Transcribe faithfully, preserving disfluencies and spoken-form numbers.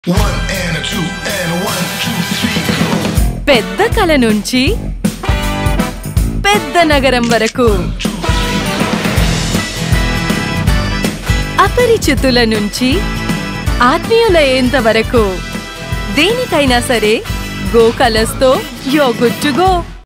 పెద్ద కల నుంచి పెద్ద నగరం వరకు, అపరిచితుల నుంచి ఆత్మీయులయ్యేంత వరకు, దేనికైనా సరే గో కలర్స్ తో యో గుడ్ టు గో.